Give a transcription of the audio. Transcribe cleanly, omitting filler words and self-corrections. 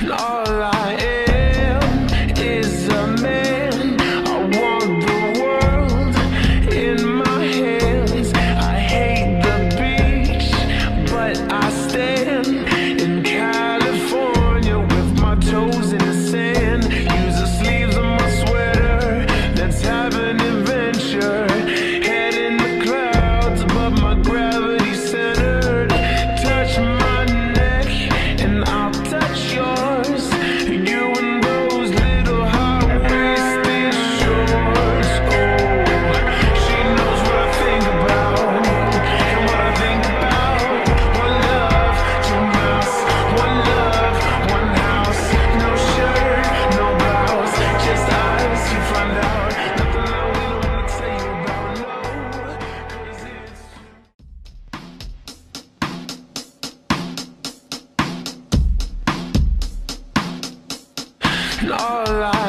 All I am is a man. I want the world in my hands. I hate the beach, but I stand in California with my toes in the sand. Use the sleeves of my sweater, let's have an adventure. Head in the clouds above my gravity centered. Touch my neck and I'll touch yours. You and those little high-waisted shorts. Oh, she knows what I think about, and what I think about. One love, two mouths. One love, one house. No shirt, no blouse, just eyes. You find out nothing that we don't wanna tell you about. No, 'cause it's all I